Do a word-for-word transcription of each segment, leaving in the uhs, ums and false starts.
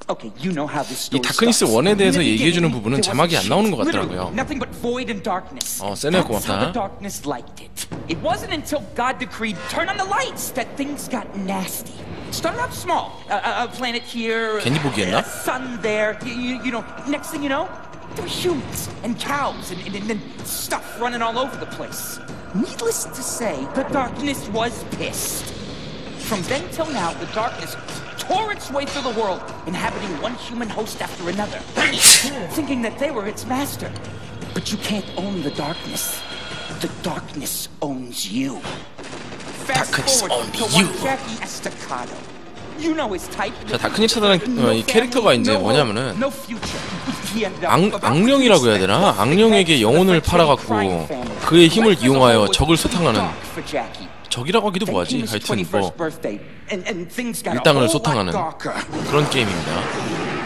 Okay, you know how this 이 story 다크니스 starts. 원에 대해서 In the 얘기해주는 beginning, 부분은 there was 자막이 안 나오는 것 literally 같더라고요. nothing but void and darkness. 어, 세네가 That's how 고맙다. the darkness liked it. It wasn't until God decreed turn on the lights that things got nasty. Started out small. A, a planet here, 괜히 보기했나? a sun there. You, you, you know, next thing you know, there were humans and cows and, and, and stuff running all over the place. Needless to say, the darkness was pissed. From then till now, the darkness tore its way through the world, inhabiting one human host after another, thinking that they were its master. But you can't own the darkness. The darkness owns you. Fast Darkness forward owns to you. one Jackie Estacado. You know his type. 자, 다크니스라는 어, 이 캐릭터가 이제 뭐냐면은 No future. He ended up 악, 악령이라고 해야 되나? 악령에게 영혼을 팔아갖고 그의 힘을 이용하여 적을 소탕하는, 적이라고 하기도 뭐하지? 하여튼 뭐 일당을 소탕하는 그런 게임입니다.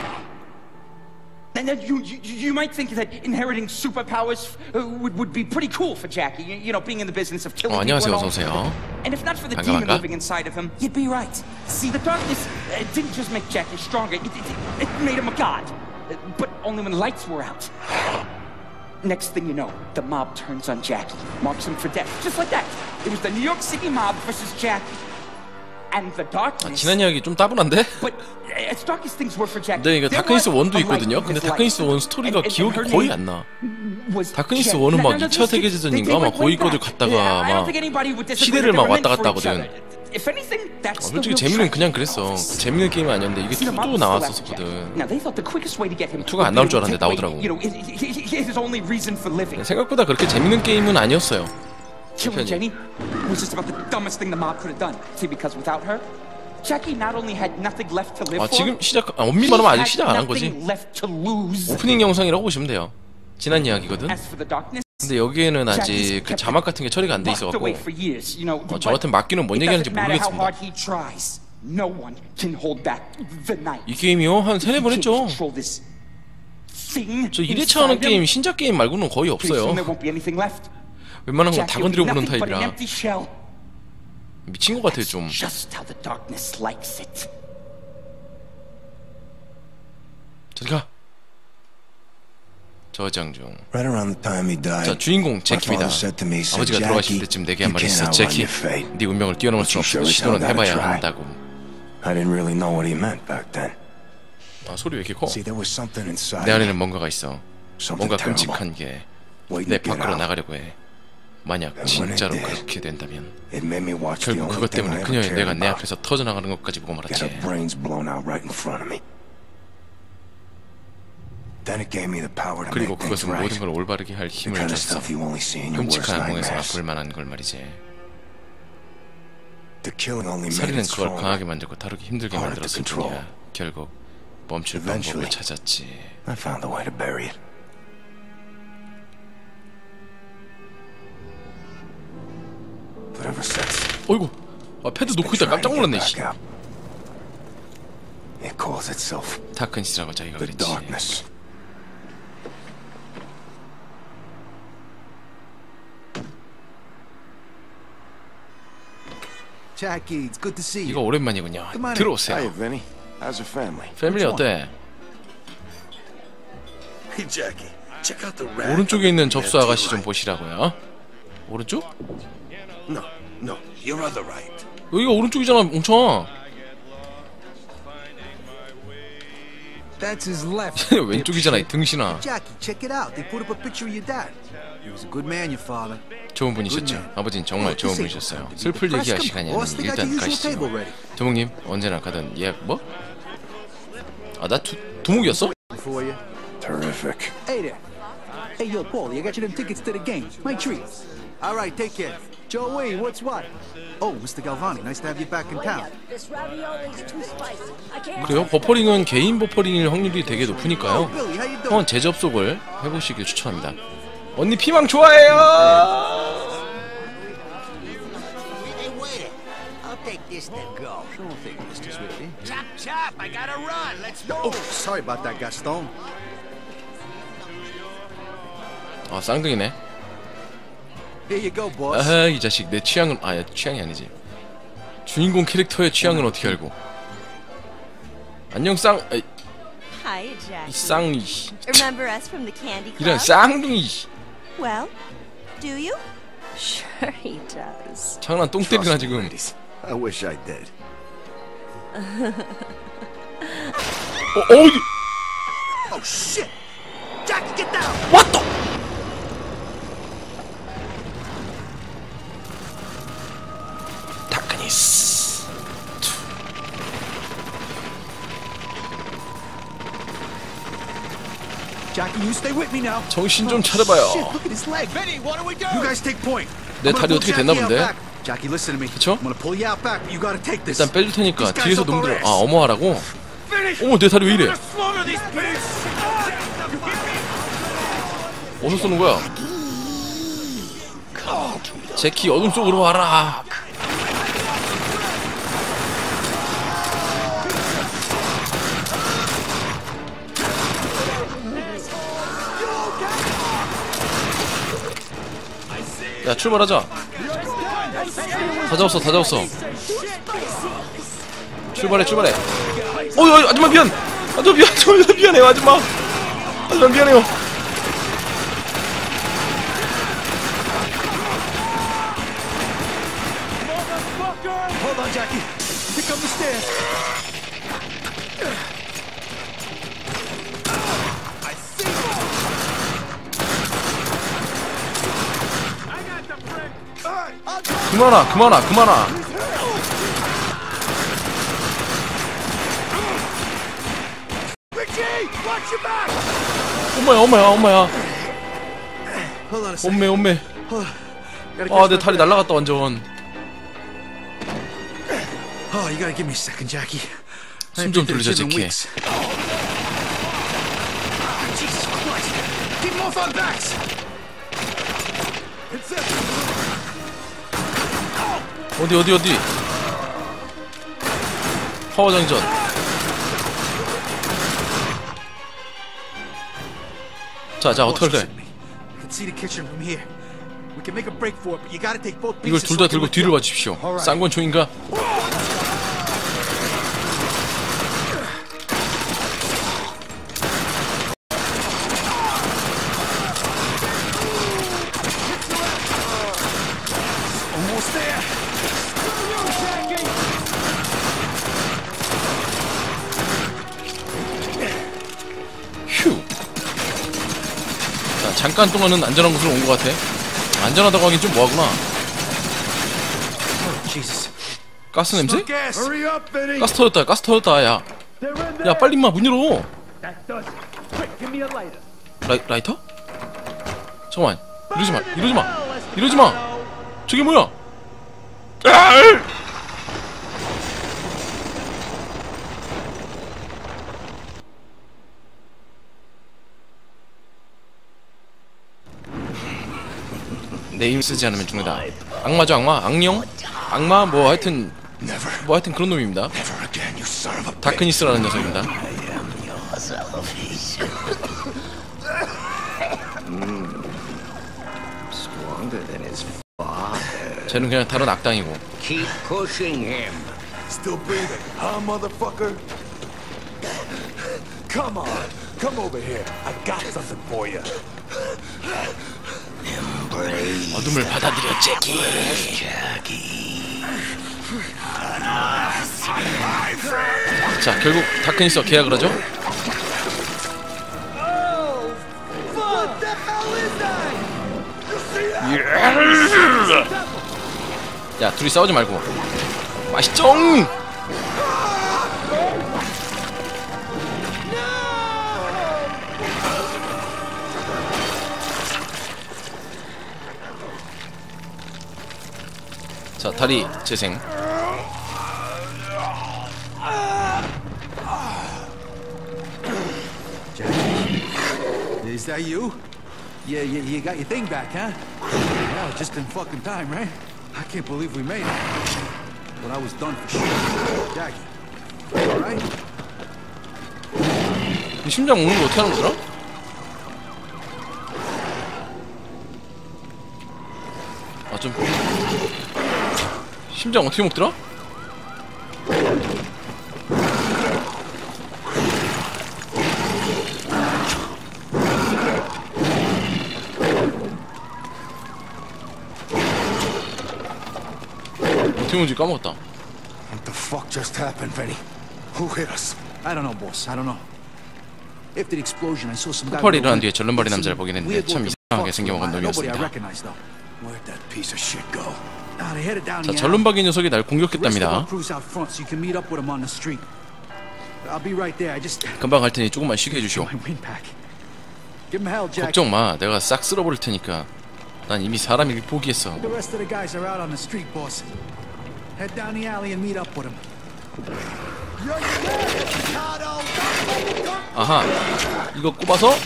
And then you, you you might think that inheriting superpowers uh, would would be pretty cool for Jackie. You, you know, being in the business of killing 어, people. 안녕하세요, and all. 어서 오세요. And if not for the 반가, demon 반가. living inside of him, you'd be right. See, the darkness uh, didn't just make Jackie stronger; it, it, it made him a god. Uh, but only when the lights were out. Next thing you know, the mob turns on Jackie, marks him for death, just like that. It was the New York City mob versus Jackie. And the darkness. 아, 지난 이야기 좀 따분한데? But as dark as things were for Jackie, 근데 이거 there 다크니스 was 원도 a light 있거든요. in 근데 his 다크니스 life. 원 스토리가 And- and 기억이 her 거의 name 안 나. was 다크니스 Jen. 원은 막 Now, now, 이 차 these kids, 세계대전인가 they- they 막 went way 고위권을 back. 갔다가 I don't 막 think anybody would disagree 시대를 that 막 they were 왔다 meant for 갔다 each 하거든. other. If anything, that's 어, the 솔직히 real 재미는 tragedy 그냥 of 그랬어. all this. 재밌는 게임은 아니었는데 이게 See, the 투도 mob still after 나왔었거든. Jack. Now they thought the quickest way to get him 투가 안 would 나올 be 줄 to 알았는데 take away, 나오더라고. you know, his- his his only reason for living. 생각보다 그렇게 재밌는 게임은 아니었어요. Killing Jenny was just about the dumbest thing the mob could have done. See, because without her, Jackie not only had nothing left to live 아, for, 지금 시작, 아, he 엄밀히 말하면 아직 had 시작 안 한 거지. nothing left to lose. 오프닝 영상이라고 보시면 돼요. 지난 이야기거든. As for the darkness, 근데 여기에는 아직 그 자막 같은 게 처리가 안 돼 locked 있어갖고 away for years, you know, 어, 저 but 같은 막기는 뭔 it 얘기하는지 doesn't matter how 모르겠습니다. hard he tries. No one can hold back the night. 이 게임이요? 한 세네 번 He 했죠. can't control this thing 저 일 회차 하는 inside 게임, him. 신작 게임 말고는 거의 Pretty soon 없어요. there won't be anything left. 웬만한 건 다 Jackie will be 건드려 보는 nothing but an 타입이라 empty shell. 미친 것 같아요 좀. Just how the darkness likes it. 저리 가. 저장 중. Right around the time he died, 자, 주인공 my 제키입니다. father said to me, he said, 아버지가 돌아가실 Jackie, 때쯤 내게 you 한 말이 can't 있어. outrun 제키, your fate. 네 운명을 뛰어넘을 수 But you 없어. sure as hell 시도는 gotta 해봐야 try. 한다고. I didn't really know what he meant back then. 아, 소리 왜 이렇게 커? See, there was something inside 내 me, 안에는 뭔가가 있어. something 뭔가 terrible, 끔찍한 게 waiting 내 to get 밖으로 out. 나가려고 해. 만약 And when it 진짜로 did, 그렇게 된다면 It made me watch the 결국 only 그것 thing 때문에 I ever 그녀의 cared 뇌가 내 about. 앞에서 터져나가는 것까지 보고 Get her 말았지. brains blown out right in front of me. Then it gave me the power to 그리고 make things 그것은 right. 모든 걸 올바르게 할 The 힘을 kind of 줬어. stuff you only see in your worst 끔찍한 악몽에서나 nightmares. 볼 만한 걸 말이지. The killing only made 살인은 it 그걸 stronger. 강하게 만들고 다루기 힘들게 Harder to 만들었을 control. 뿐이야. 결국 멈출 Eventually. 방법을 찾았지. I found a way to bury it. But ever since, 어이구, 아, 패드 it's 놓고 been 있다 깜짝 trying to 놀랐네. get 씨. back out. It calls itself 다크니스라고 자기가 the 그랬지. darkness. Jackie, it's good to see 이거 you. 오랜만이군요. Come on in. 들어오세요. Hey, Vinny. How's your family? 패밀리 어때? Hey, Jackie, check out the rat. 오른쪽에 있는 접수 That's 아가씨 좀 right. 보시라고요. 오른쪽? No, no, your other right. 여기가 오른쪽이잖아, 뭉쳐. That's his left. 왼쪽이잖아, 이 등신아. Jackie, check it out. They put up a picture of your dad. He was a good man, your father. 좋은 분이셨죠. 아버진 정말 좋은 분이셨어요. 슬플 얘기할 시간이 아니니 일단 가시죠. 두목님, 언제나 가던 예약 뭐? 아, 나 두, 두목이었어? For you. Terrific. Hey there. Hey, yo, Paulie, I got you them tickets to the game. My treat. All right, take care. Joey, what's what? Oh, Mister Galvani, nice to have you back in town. This ravioli's too spicy. I can't. 그래요? 버퍼링은 개인 버퍼링일 확률이 되게 높으니까요. Oh, Billy, how you doing? 한번 재접속을 해보시길 추천합니다. 언니 피망 좋아해요. Hey, waiter. I'll take this to go. Sure thing, Mister Swiftly. Chop, chop. I gotta run. Let's Oh, go. sorry about that, Gaston. 아, 쌍둥이네. Here you go, boss. 아하, 이 자식 내 취향은 아 취향이 아니지. 주인공 캐릭터의 취향은 어떻게 알고? 안녕 쌍. 아이, Hi, Jackie. 이 쌍둥이. Remember us from the candy club? 이런 쌍둥이. Well, do you? Sure he does. 장난 똥 때리나 지금. I wish I did. 어, 어이. Oh shit! Jackie, get down! What the? 다크니스. Jackie, you stay with me now. 정신 좀 차려봐요. Shit, look at his leg. Benny, what do we do? You guys take point. 내 다리 어떻게 됐나 본데? Jackie, listen to me. 그쵸? I'm gonna pull you out back, but you gotta take this. 일단 빼줄 테니까 뒤에서 놈들 아 어머하라고? 어머 내 다리 왜 이래? 어디서 쏘는 거야? 제키 어둠 속으로 와라. 야 출발하자. 다 잡았어 다 잡았어. 출발해 출발해. 어이 아줌마 미안. 아줌마 미안. 아줌마 미안해요 아줌마. 아줌마 미안해요. Hold on, Jackie. Pick up the stairs. I see you. I got the brick. All right, I'll go. 그만아 그만아 그만아. Richie, watch your back. 엄마야 엄마야 엄마야. Hold on a second. 엄매 엄매. Gotta 아 catch 내 my 다리 breath. 날라갔다 완전. Oh, you gotta give me a second, Jackie. 숨 좀 돌리자 제키. Jesus Christ! Keep them off our backs. 어디 어디 어디. 파워장전. 자자 어떡할래? I can see the kitchen from here. We can make a break for it, but you gotta take both 이걸 pieces. 둘 다 들고 뒤를 봐주십시오. 쌍권총인가? Almost there. 휴. 자 잠깐 동안은 안전한 곳으로 온 것 같아. 안전하다고 하긴 좀 뭐하구나. Jesus. 가스 냄새? Hurry up, Benny. 가스 터졌다 가스 터졌다 야. 야 빨리 임마 문 열어. 라이, 라이터? 잠깐만 이러지마 이러지마 이러지마. 저게 뭐야? 아을! 내 힘 쓰지 않으면 죽는다. 악마죠 악마? 악령? 악마? 뭐 하여튼 뭐 하여튼 그런 놈입니다. Never again, you son of a bitch. 다크니스라는 녀석입니다. Stronger than his father. 쟤는 그냥 다른 악당이고. Keep pushing him. Still breathing, huh, motherfucker? Come on, come over here. I got something for you. 어둠을 받아들여 제키. 자 결국 다크니스와 계약을 하죠. 야 둘이 싸우지 말고 맛있죠? 자 다리 재생. Is that you? Yeah, you, you got your thing back, huh? Yeah, just in fucking time, right? I can't believe we made it. But I was done for sure. Jackie, all right? 이 심장 먹는 거 어떻게 하는 거더라? 아 좀 심장 어떻게 먹더라? 어떻게 뭔지 까먹었다. What the fuck just happened, Vinny? Who hit us? I don't know, boss. I don't know. After the explosion, I saw some guy. 폭발이 일어난 뒤에 절름발이 남자를 보게 됐는데 참 이상하게 생겨먹은 놈이었습니다. Where'd that piece of shit go? 자, 절름박이 녀석이 날 공격했답니다. 금방 갈 테니 조금만 쉬게 해주시오. 걱정 마, 내가 싹 쓸어버릴 테니까. 난 이미 사람이길 포기했어. 아하, 이거 꼽아서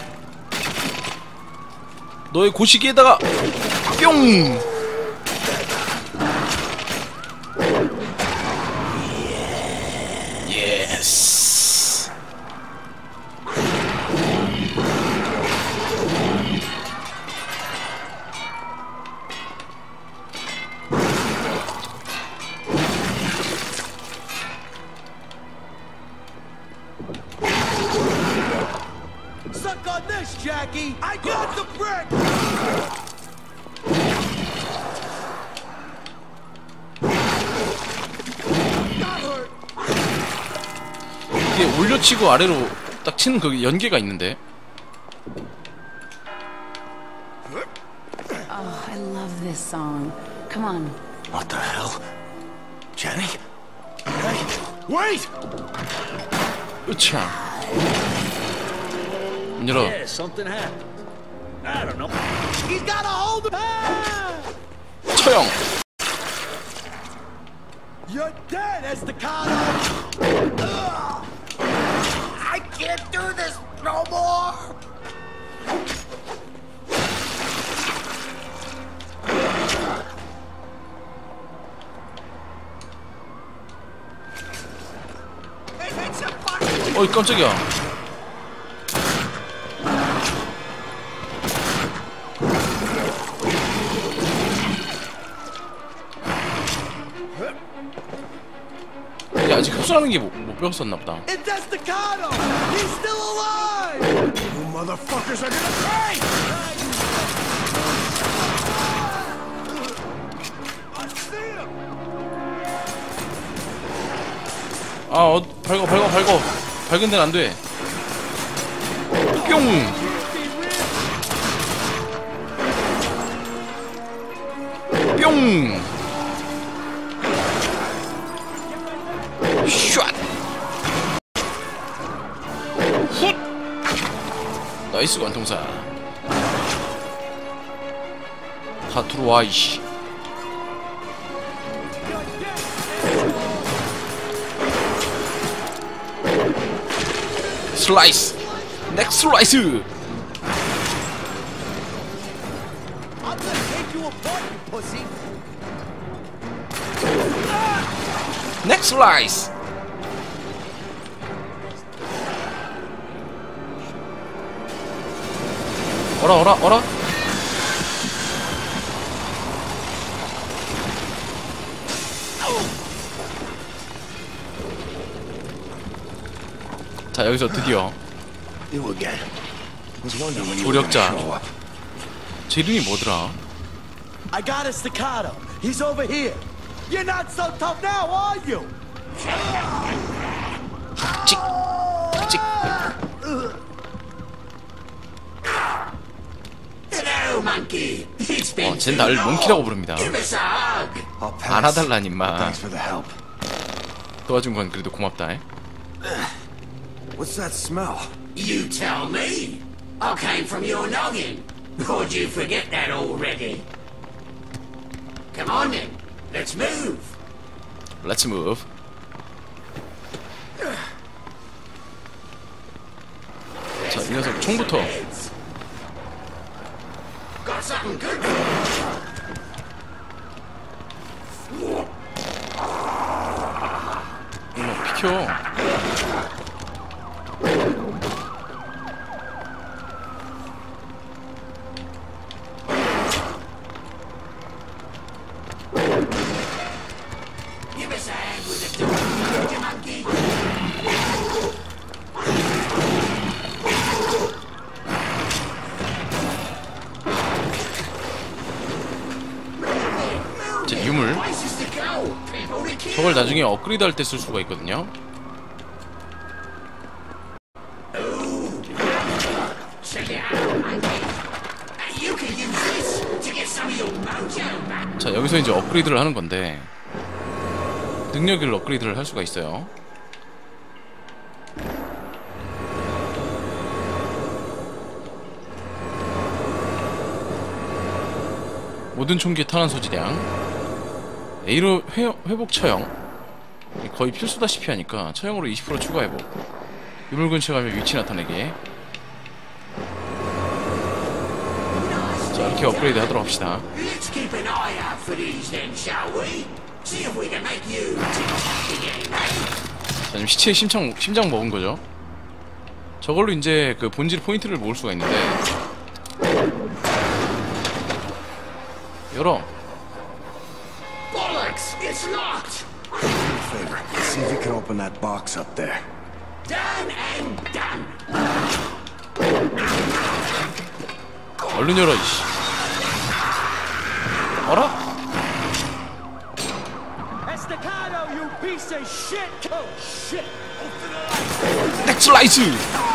너의 고시기에다가 뿅! 예스. Suck on this, Jackie! I got the brick! 이게 올려치고 아래로 딱 치는 그 연계가 있는데. Oh, I love this song. Come on. What the hell? Jenny? Hey, wait! 으차. 문 열어. Yeah, something happened. I don't know. He's got a hold of ah! 처형. You're dead, Estacado! I can't do this no more! 어이 깜짝이야. 이게 아직 흡수하는 게 못 배웠었나 보다. It's Estacado! He's still alive! You motherfuckers are gonna pay! I see him! 아, 어, 밟어, 밟어, 밟어. 밝은 데는 안 돼. 뿅! 뿅! 샷! 훗! 나이스 관통사. 다 들어와, 이씨. 슬라이스! 넥스 슬라이스! I'm gonna take you apart, you pussy! 넥스 슬라이스! 어라 어라 어라? 자, 여기서 드디어 조력자. 제 이름이 뭐더라? I got Estacado. He's over here. You're not so tough now, are you? 찍! 찍! 어, 쟨 나를 몽키라고 부릅니다. 안아달란 임마. 도와준 건 그래도 고맙다. 에? What's that smell? You tell me. I came from your noggin. Or did you forget that already? Come on then. Let's move. Let's move. 자, 이 녀석 총부터. Got something good. 이놈 비켜. 자, 유물. 이걸 나중에 업그레이드 할 때 쓸 수가 있거든요. 자, 여기서 이제 업그레이드를 하는 건데 능력을 업그레이드를 할 수가 있어요. 모든 총기의 탄환 소지량, A로 회, 회복 처형, 거의 필수다시피 하니까 처형으로 이십 퍼센트 추가 회복, 유물 근처에 가면 위치 나타내기. 자, 이렇게 업그레이드 하도록 합시다. 자, 지금 시체에 심장, 심장 먹은 거죠. 저걸로 이제 그 본질 포인트를 모을 수가 있는데, 열어. Bollocks! It's locked! Do me a favor. See if you can open that box up there. Done and done. 얼른 열어, 이씨. 어라? Estacado, you piece of shit! Oh, shit! 넥슬라이스!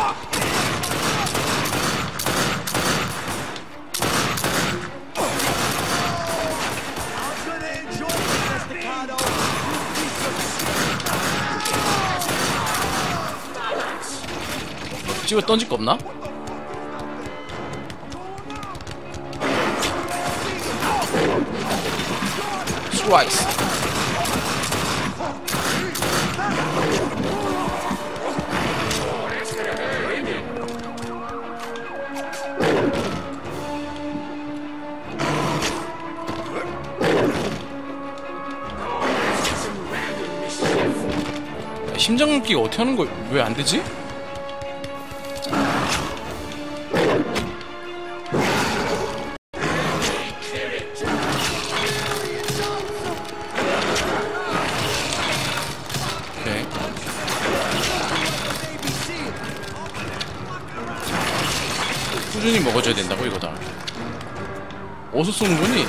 찍어 던질 거 없나? 스라이스. 심장 묶기가 어떻게 하는 거 왜 안 되지? 꾸준히 먹어줘야 된다고 이거다. 어디서 쏘는 거니?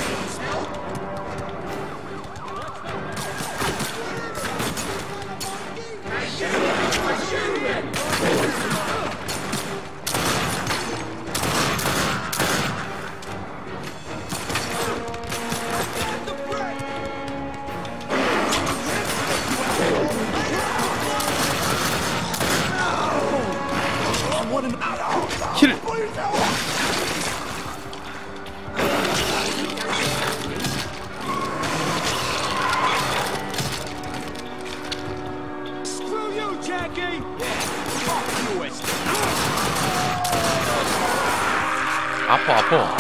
힐! 아파 아파.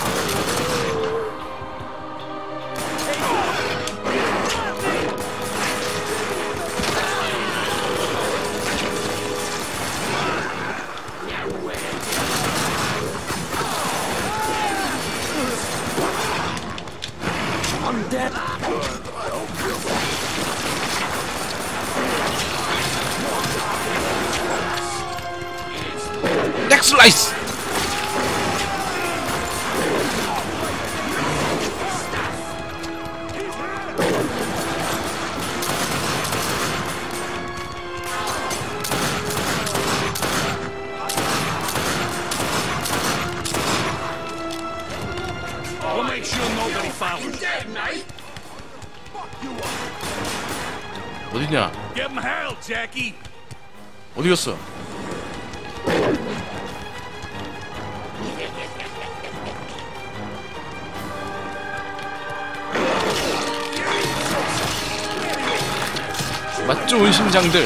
I'm dead. 넥슬라이스! We'll make sure nobody follows. 어디냐? Give him hell, Jackie. 어디 갔어? 맛 좋은 심장들.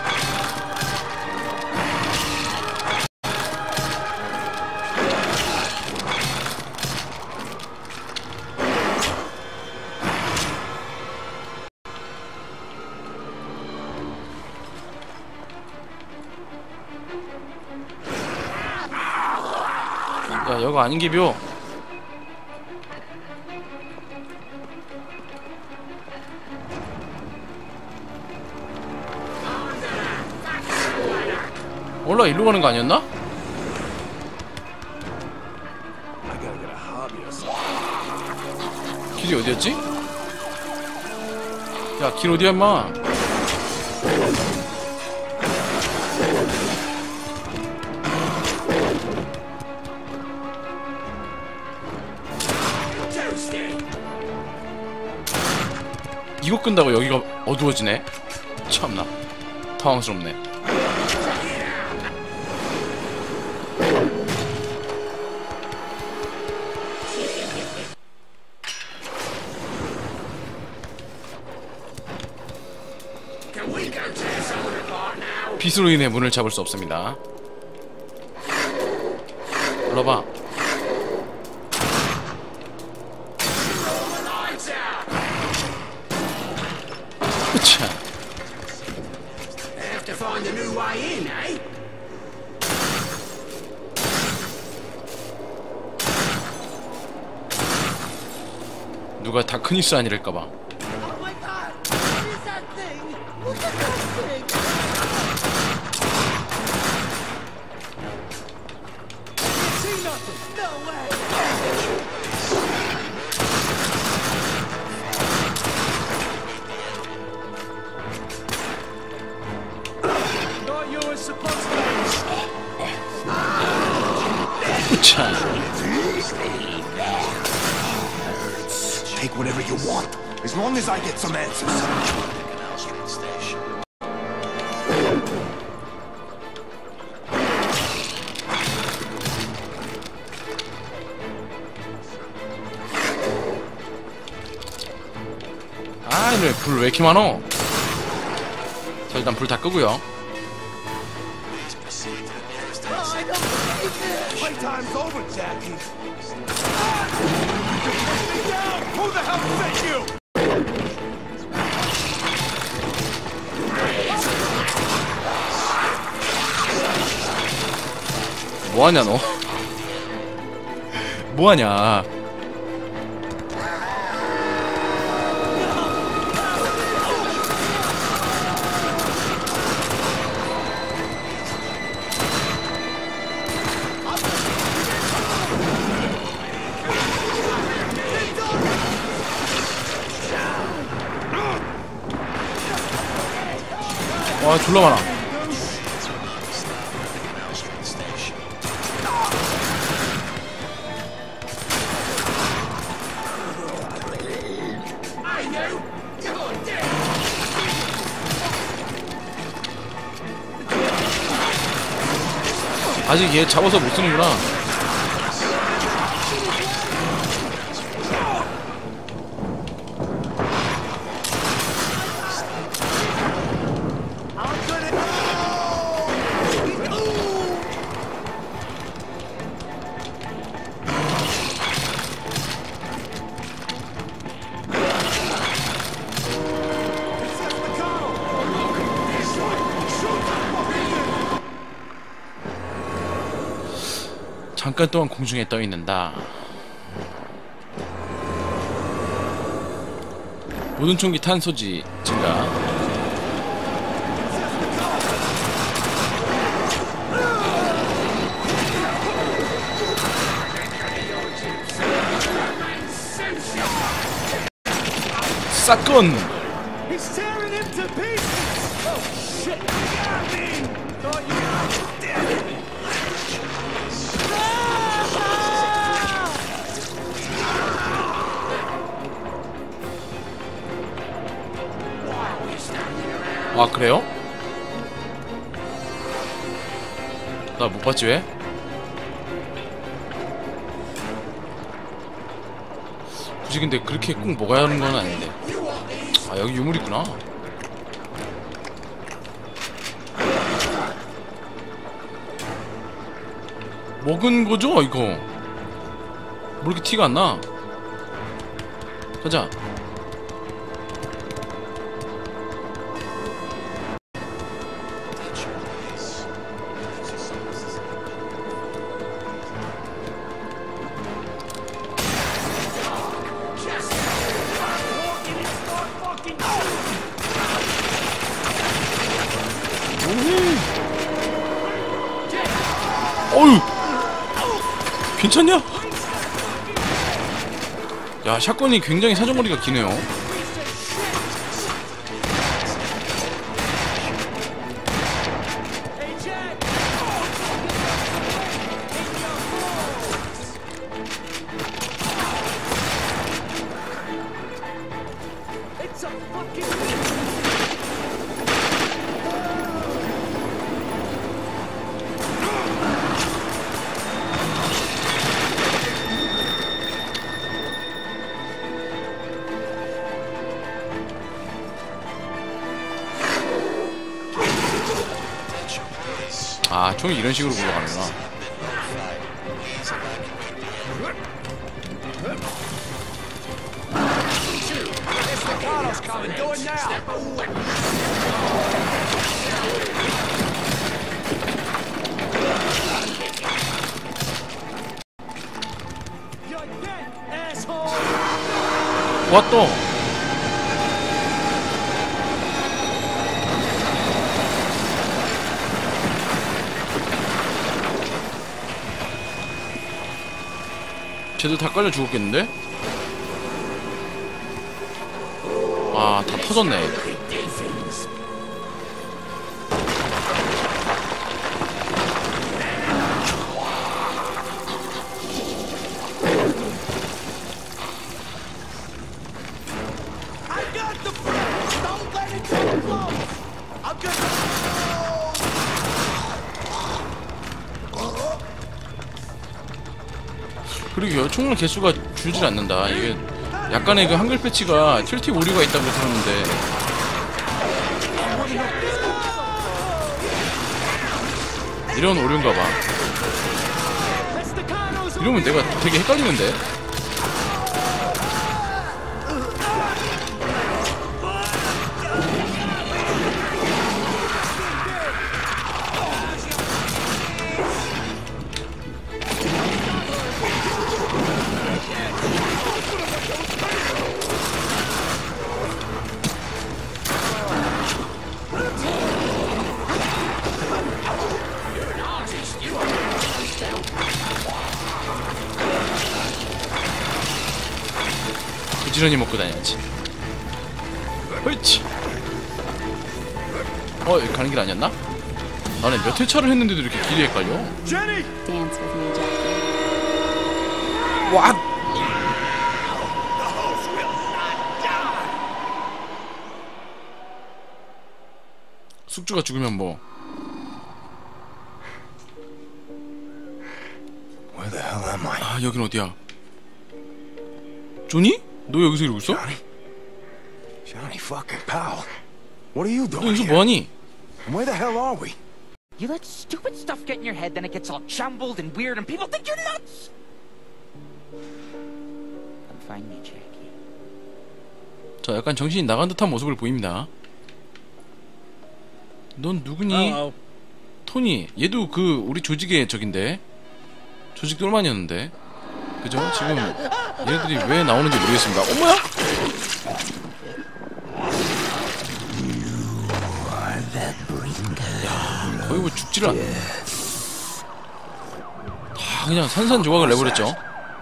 야, 여거 아닌 게벼. 올라 일로 가는 거 아니었나? 길이 어디였지? 야, 길 어디야, 임마? 이거 끈다고 여기가 어두워지네. 참나 당황스럽네. 빛으로 인해 문을 잡을 수 없습니다. 불러봐. 차. 누가 다크니스 아니랄까봐. 차. Take whatever you want, as long as I get some answers. 아, 이놈의 불 왜 이렇게 많어? 자, 일단 불 다 끄고요. Playtime's over, Jackie. Who the hell sent you? 뭐하냐 너? 뭐하냐? 와, 졸라 많아. 아직 얘 잡아서 못 쓰는구나. 잠깐 동안 공중에 떠 있는다. 모든 총기 탄소지 증가. 사건. 아, 그래요? 나 못 봤지 왜? 굳이 근데 그렇게 꼭 먹어야 하는 건 아닌데. 아, 여기 유물 있구나. 먹은 거죠 이거? 뭐 이렇게 티가 안 나? 가자. 어휴! 괜찮냐? 야, 샷건이 굉장히 사정거리가 기네요. 아, 총이 이런 식으로 굴러가는구나. 와, 또 쟤도 다 깔려 죽었겠는데? 아, 다 터졌네. 그러게요. 총알 개수가 줄질 않는다. 이게 약간의 그 한글 패치가 틸티 오류가 있다고 들었는데 이런 오류인가봐. 이러면 내가 되게 헷갈리는데. 부지런히 먹고 다녀야지. 헐치. 어, 여기 가는 길 아니었나? 나는 몇 회차를 했는데도 이렇게 길이 헷갈려. 와! 숙주가 죽으면 뭐. Where the hell am I? 아, 여긴 어디야? 조니? 너 여기서 이러고 있어? Johnny? Johnny fucking Powell. What are you 너 doing 여기서 here? 뭐하니? And where the hell are we? You let stupid stuff get in your head, then it gets all jumbled and weird, and people think you're nuts! Come find me, Jackie. 자, 약간 정신이 나간 듯한 모습을 보입니다. 넌 누구니? Hello. 토니. 얘도 그 우리 조직의 적인데. 조직 똘만이었는데. 그죠? 지금 얘네들이 왜 나오는지 모르겠습니다. 어머야? 야, 거의 뭐 죽지를 않네. 다 그냥 산산조각을 내버렸죠.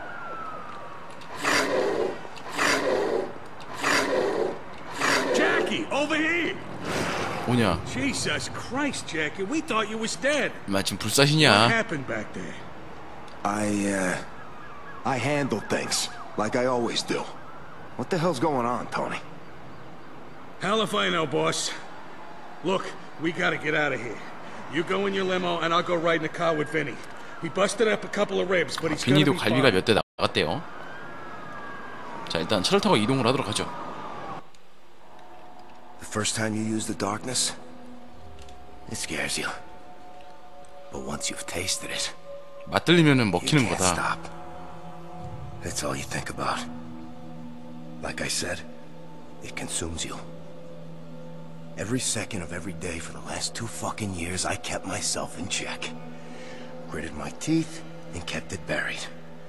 Jackie, over here. 뭐냐? Jesus Christ, Jackie, we thought you was dead. 마침 What 불사시냐? happened back there? I, uh... I handle things. Like I always do. What the hell's going on, Tony? Hell if I know, boss. Look, we gotta get out of here. You go in your limo, and I'll go ride in the car with Vinny. We busted up a couple of ribs, but he's gonna 비니도 be 갈비가 fine. 몇 대 나갔대요. 자, 일단 차를 타고 이동을 하도록 하죠. The first time you use the darkness, it scares you. But once you've tasted it, 맛들리면은 you 먹히는 can't 거다. stop. That's all you think about. Like I said, it consumes you. Every second of every day for the last two fucking years, I kept myself in check. Gritted my teeth and kept it buried.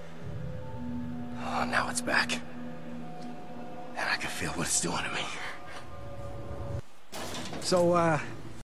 Oh, now it's back. And I can feel what it's doing to me. So, uh,